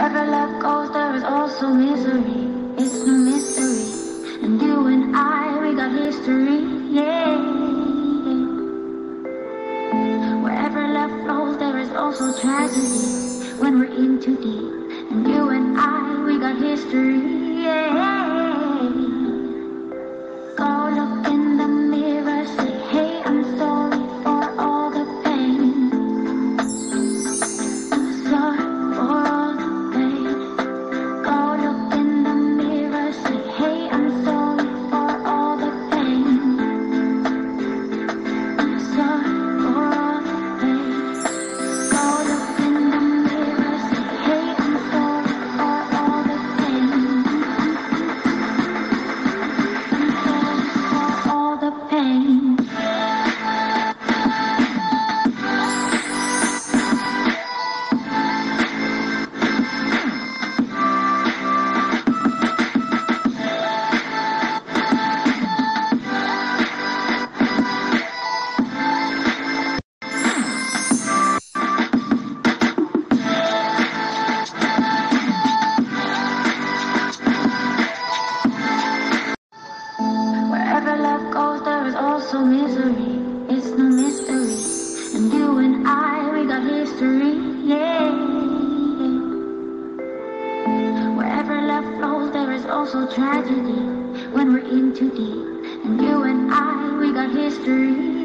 Wherever love goes, there is also misery. It's no mystery. And you and I, we got history, yeah. Wherever love flows, there is also tragedy when we're in too deep. And you and I, we got history, yeah. Go look in the mirror, say, hey, I'm sorry for all the pain. I'm sorry for all the pain. Go look in the mirror, say, hey, I'm sorry for all the pain. I'm sorry for all the pain. Go look in the mirror, say, hey, I'm sorry for all the pain. I'm sorry for all the pain. Wherever love goes, there is also misery. It's no mystery. And you and I, we got history, yeah. Wherever love flows, there is also tragedy when we're in too deep. And you and I, we got history.